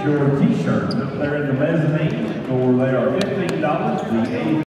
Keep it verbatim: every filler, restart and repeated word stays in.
your t-shirts up there in the mezzanine, or they are fifteen dollars. The